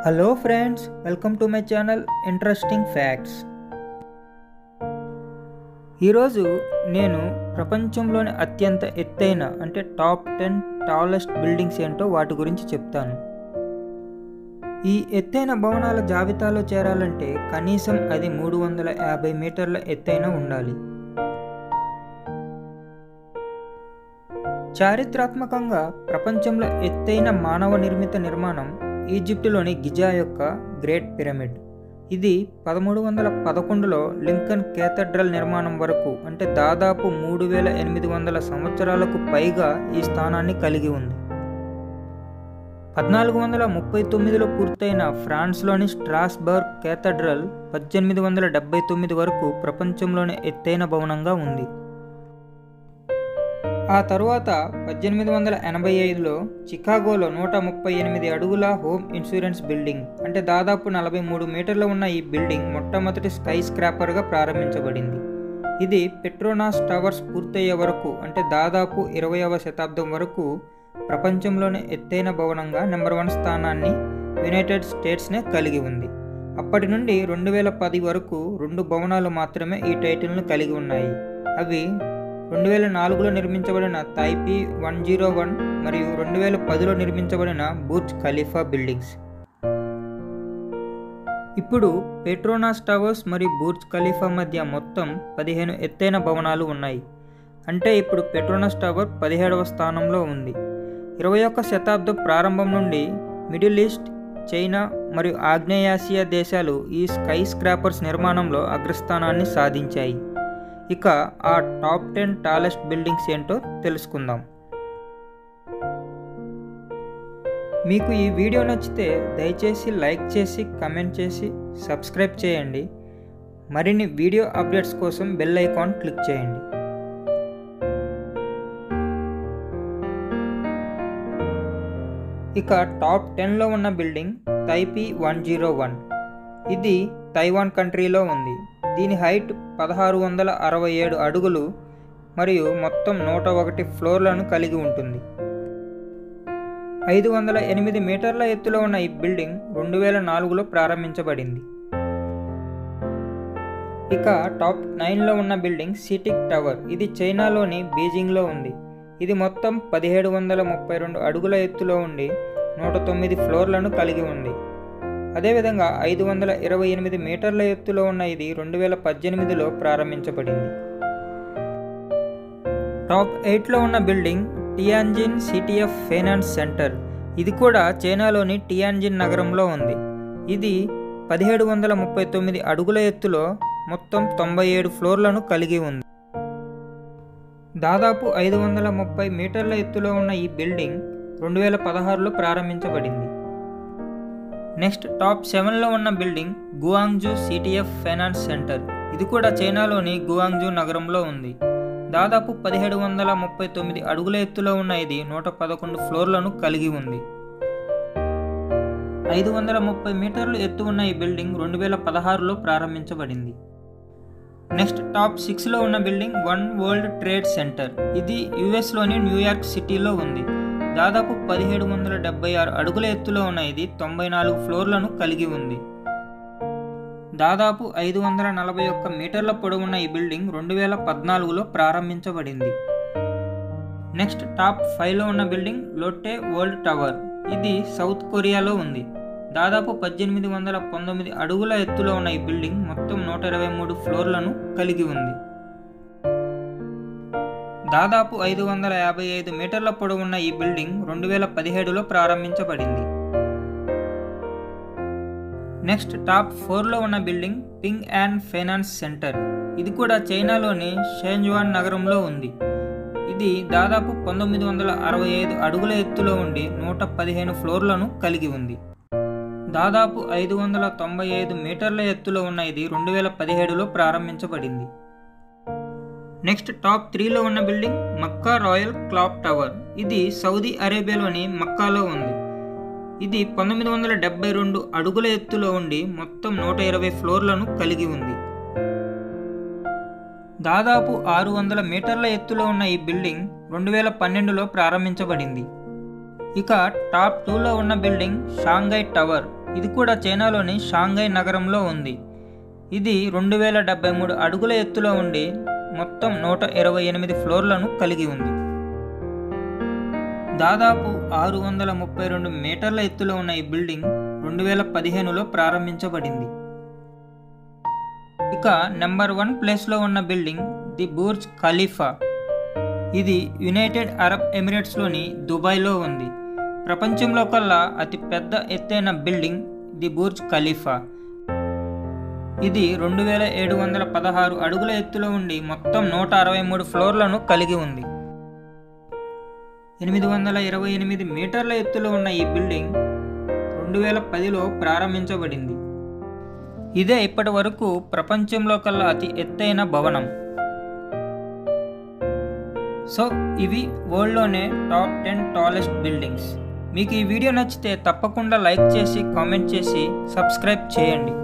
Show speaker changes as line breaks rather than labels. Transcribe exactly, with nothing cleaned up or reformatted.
Hello friends, welcome to my channel interesting facts. ఈరోజు నేను ప్రపంచంలోని అత్యంత ఎత్తైన అంటే టాప్ టెన్ టాలెస్ట్ బిల్డింగ్స్ ఏంటో వాటి గురించి చెప్తాను. ఈ ఎత్తైన భవనాల జాబితాలో చేరాలంటే కనీసం అది మూడు వందల యాభై మీటర్ల ఎత్తైన ఉండాలి. చారిత్రాత్మకంగా ప్రపంచంలో ఎత్తైన మానవ నిర్మిత నిర్మాణం ఈజిప్టులోని గిజా యొక్క గ్రేట్ పిరమిడ్. ఇది పదమూడు వందల పదకొండులో లింకన్ కేథడ్రల్ నిర్మాణం వరకు అంటే దాదాపు మూడు వేల ఎనిమిది వందల సంవత్సరాలకు పైగా ఈ స్థానాన్ని కలిగి ఉంది. పద్నాలుగు వందల ముప్పై తొమ్మిదిలో పూర్తయిన ఫ్రాన్స్లోని స్ట్రాస్బర్గ్ కేథడ్రల్ పద్దెనిమిది వందల డెబ్బై తొమ్మిది వరకు ప్రపంచంలోని ఎత్తైన భవనంగా ఉంది. ఆ తరువాత పద్దెనిమిది వందల ఎనభై ఐదులో చికాగోలో నూట ముప్పై ఎనిమిది అడుగుల హోమ్ ఇన్సూరెన్స్ బిల్డింగ్ అంటే దాదాపు నలభై మూడు మీటర్లు ఉన్న ఈ బిల్డింగ్ మొట్టమొదటి స్కై స్క్రాపర్గా ప్రారంభించబడింది. ఇది పెట్రోనాస్ టవర్స్ పూర్తయ్యే వరకు అంటే దాదాపు ఇరవైవ శతాబ్దం వరకు ప్రపంచంలోనే ఎత్తైన భవనంగా నెంబర్ వన్ స్థానాన్ని యునైటెడ్ స్టేట్స్నే కలిగి ఉంది. అప్పటి నుండి రెండు వేల పది వరకు రెండు భవనాలు మాత్రమే ఈ టైటిల్ను కలిగి ఉన్నాయి. అవి రెండు వేల నాలుగులో నిర్మించబడిన తైపీ వన్ జీరో వన్ మరియు రెండు వేల పదిలో నిర్మించబడిన బుర్జ్ ఖలీఫా బిల్డింగ్స్. ఇప్పుడు పెట్రోనాస్ టవర్స్ మరియు బుర్జ్ ఖలీఫా మధ్య మొత్తం పదిహేను ఎత్తైన భవనాలు ఉన్నాయి. అంటే ఇప్పుడు పెట్రోనాస్ టవర్ పదిహేడవ స్థానంలో ఉంది. ఇరవై ఒక్క శతాబ్దం ప్రారంభం నుండి మిడిల్ ఈస్ట్, చైనా మరియు ఆగ్నేయాసియా దేశాలు ఈ స్కై స్క్రాపర్స్ నిర్మాణంలో అగ్రస్థానాన్ని సాధించాయి. ఇక ఆ టాప్ టెన్ టాలెస్ట్ బిల్డింగ్స్ ఏంటో తెలుసుకుందాం. మీకు ఈ వీడియో నచ్చితే దయచేసి లైక్ చేసి కమెంట్ చేసి సబ్స్క్రైబ్ చేయండి. మరిన్ని వీడియో అప్డేట్స్ కోసం బెల్ ఐకాన్ క్లిక్ చేయండి. ఇక టాప్ టెన్లో ఉన్న building Taipei one zero one. ఇది తైవాన్ కంట్రీలో ఉంది. దీని హైట్ పదహారు వందల అరవై ఏడు అడుగులు మరియు మొత్తం నూట ఒకటి ఫ్లోర్లను కలిగి ఉంటుంది. ఐదు వందల ఎనిమిది మీటర్ల ఎత్తులో ఉన్న ఈ బిల్డింగ్ రెండు వేల నాలుగులో ప్రారంభించబడింది. ఇక టాప్ నైన్లో ఉన్న బిల్డింగ్ సిటిక్ టవర్. ఇది చైనాలోని బీజింగ్లో ఉంది. ఇది మొత్తం పదిహేడు వందల ముప్పై రెండు అడుగుల ఎత్తులో ఉండి నూట తొమ్మిది ఫ్లోర్లను కలిగి ఉంది. అదేవిధంగా ఐదు వందల ఇరవై ఎనిమిది మీటర్ల ఎత్తులో ఉన్న ఇది రెండు వేల పద్దెనిమిదిలో ప్రారంభించబడింది. టాప్ ఎయిట్లో ఉన్న building Tianjin city of finance centre. ఇది కూడా చైనాలోని టియాన్జిన్ నగరంలో ఉంది. ఇది పదిహేడు వందల ముప్పై తొమ్మిది అడుగుల ఎత్తులో మొత్తం తొంభై ఏడు ఫ్లోర్లను కలిగి ఉంది. దాదాపు ఐదు వందల ముప్పై మీటర్ల ఎత్తులో ఉన్న ఈ బిల్డింగ్ రెండు వేల పదహారులో ప్రారంభించబడింది. నెక్స్ట్ టాప్ సెవెన్లో ఉన్న building Guangzhou city of finance centre. ఇది కూడా చైనాలోని గువాంగ్జూ నగరంలో ఉంది. దాదాపు పదిహేడు వందల ముప్పై తొమ్మిది అడుగుల ఎత్తులో ఉన్న ఇది నూట పదకొండు ఫ్లోర్లను కలిగి ఉంది. ఐదు వందల ముప్పై మీటర్లు ఎత్తు ఉన్న ఈ బిల్డింగ్ రెండు వేల పదహారులో ప్రారంభించబడింది. నెక్స్ట్ టాప్ సిక్స్లో ఉన్న building one world trade centre. ఇది యుఎస్లోని న్యూయార్క్ సిటీలో ఉంది. దాదాపు పదిహేడు వందల డెబ్బై ఆరు అడుగుల ఎత్తులో ఉన్న ఇది తొంభై నాలుగు ఫ్లోర్లను కలిగి ఉంది. దాదాపు ఐదు వందల నలభై ఒక్క మీటర్ల పొడవున్న ఈ బిల్డింగ్ రెండు వేల పద్నాలుగులో ప్రారంభించబడింది. నెక్స్ట్ టాప్ ఫైవ్లో ఉన్న బిల్డింగ్ లోటే వరల్డ్ టవర్. ఇది సౌత్ కొరియాలో ఉంది. దాదాపు పద్దెనిమిది వందల పంతొమ్మిది అడుగుల ఎత్తులో ఉన్న ఈ బిల్డింగ్ మొత్తం నూట ఇరవై మూడు ఫ్లోర్లను కలిగి ఉంది. దాదాపు ఐదు వందల యాభై ఐదు మీటర్ల పొడవున్న ఈ బిల్డింగ్ రెండు వేల పదిహేడులో ప్రారంభించబడింది. నెక్స్ట్ టాప్ ఫోర్లో ఉన్న building Ping and finance centre. ఇది కూడా చైనాలోని షెంజువాన్ నగరంలో ఉంది. ఇది దాదాపు పంతొమ్మిది వందల అరవై ఐదు అడుగుల ఎత్తులో ఉండి నూట పదిహేను ఫ్లోర్లను కలిగి ఉంది. దాదాపు ఐదు వందల తొంభై ఐదు మీటర్ల ఎత్తులో ఉన్న ఇది రెండు వేల పదిహేడులో ప్రారంభించబడింది. నెక్స్ట్ టాప్ త్రీలో ఉన్న building Mecca royal clock tower. ఇది సౌదీ అరేబియాలోని మక్కాలో ఉంది. ఇది పంతొమ్మిది వందల డెబ్బై రెండు అడుగుల ఎత్తులో ఉండి మొత్తం నూట ఇరవై ఫ్లోర్లను కలిగి ఉంది. దాదాపు ఆరు వందల మీటర్ల ఎత్తులో ఉన్న ఈ బిల్డింగ్ రెండు వేల పన్నెండులో ప్రారంభించబడింది. ఇక టాప్ టూలో ఉన్న బిల్డింగ్ షాంఘై టవర్. ఇది కూడా చైనాలోని షాంఘై నగరంలో ఉంది. ఇది రెండు వేల డెబ్బై మూడు అడుగుల ఎత్తులో ఉండి మొత్తం నూట ఇరవై ఎనిమిది ఫ్లోర్లను కలిగి ఉంది. దాదాపు ఆరు వందల ముప్పై రెండు మీటర్ల ఎత్తులో ఉన్న ఈ బిల్డింగ్ రెండు వేల పదిహేనులో ప్రారంభించబడింది. ఇక నెంబర్ వన్ ప్లేస్లో ఉన్న బిల్డింగ్ ది బుర్జ్ ఖలీఫా. ఇది యునైటెడ్ అరబ్ ఎమిరేట్స్లోని దుబాయ్లో ఉంది. ప్రపంచంలో కల్లా అతి పెద్ద ఎత్తైన బిల్డింగ్ ది బుర్జ్ ఖలీఫా. ఇది రెండు వేల ఏడు వందల పదహారు అడుగుల ఎత్తులో ఉండి మొత్తం నూట అరవై మూడు ఫ్లోర్లను కలిగి ఉంది. ఎనిమిది వందల ఇరవై ఎనిమిది మీటర్ల ఎత్తులో ఉన్న ఈ బిల్డింగ్ రెండు వేల పదిలో ప్రారంభించబడింది. ఇదే ఇప్పటి వరకు ప్రపంచంలో కల్లా అతి ఎత్తైన భవనం. సో ఇవి వరల్డ్లోనే టాప్ టెన్ టాలెస్ట్ బిల్డింగ్స్. మీకు ఈ వీడియో నచ్చితే తప్పకుండా లైక్ చేసి కామెంట్ చేసి సబ్స్క్రైబ్ చేయండి.